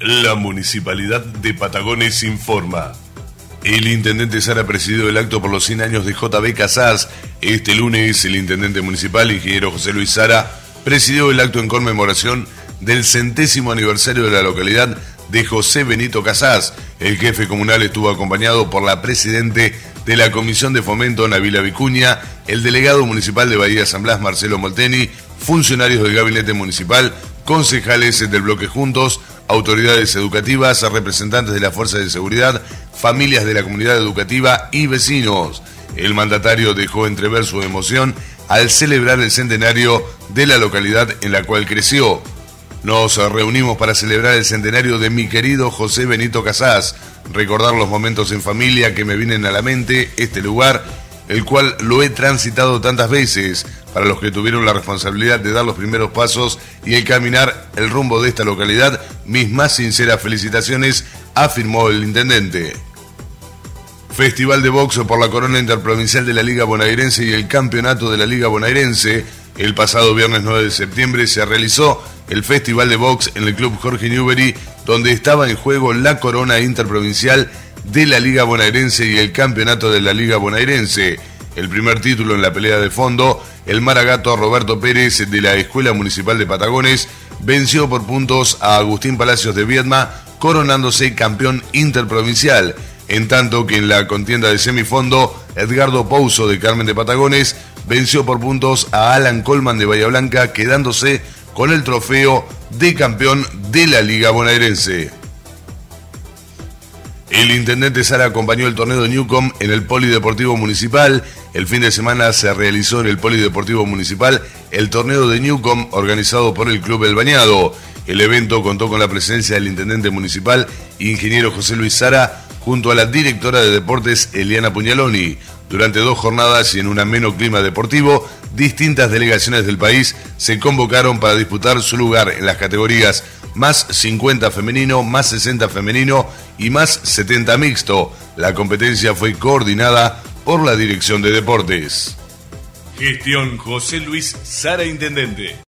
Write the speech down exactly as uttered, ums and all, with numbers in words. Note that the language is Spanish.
La Municipalidad de Patagones informa. El intendente Sara presidió el acto por los cien años de J B Casas. Este lunes, el intendente municipal, ingeniero José Luis Sara, presidió el acto en conmemoración del centésimo aniversario de la localidad de José Benito Casas. El jefe comunal estuvo acompañado por la presidente de la Comisión de Fomento, Nabila Vicuña, el delegado municipal de Bahía San Blas, Marcelo Molteni, funcionarios del gabinete municipal, concejales del bloque Juntos, autoridades educativas, representantes de las fuerzas de seguridad, familias de la comunidad educativa y vecinos. El mandatario dejó entrever su emoción al celebrar el centenario de la localidad en la cual creció. Nos reunimos para celebrar el centenario de mi querido José Benito Casas, recordar los momentos en familia que me vienen a la mente, este lugar, el cual lo he transitado tantas veces, para los que tuvieron la responsabilidad de dar los primeros pasos y encaminar el rumbo de esta localidad, mis más sinceras felicitaciones, afirmó el intendente. Festival de box por la corona interprovincial de la Liga Bonaerense y el campeonato de la Liga Bonaerense. El pasado viernes nueve de septiembre se realizó el Festival de box en el Club Jorge Newbery, donde estaba en juego la corona interprovincial de la Liga Bonaerense y el campeonato de la Liga Bonaerense. El primer título en la pelea de fondo, el maragato Roberto Pérez de la Escuela Municipal de Patagones venció por puntos a Agustín Palacios de Viedma, coronándose campeón interprovincial. En tanto que en la contienda de semifondo, Edgardo Pouso de Carmen de Patagones venció por puntos a Alan Colman de Bahía Blanca, quedándose con el trofeo de campeón de la Liga Bonaerense. El intendente Sara acompañó el torneo de Newcom en el Polideportivo Municipal. El fin de semana se realizó en el Polideportivo Municipal el torneo de Newcom organizado por el Club El Bañado. El evento contó con la presencia del intendente municipal, ingeniero José Luis Sara, junto a la directora de deportes Eliana Pugnaloni. Durante dos jornadas y en un ameno clima deportivo, distintas delegaciones del país se convocaron para disputar su lugar en las categorías más cincuenta femenino, más sesenta femenino y más setenta mixto. La competencia fue coordinada por la Dirección de Deportes. Gestión José Luis Sara, intendente.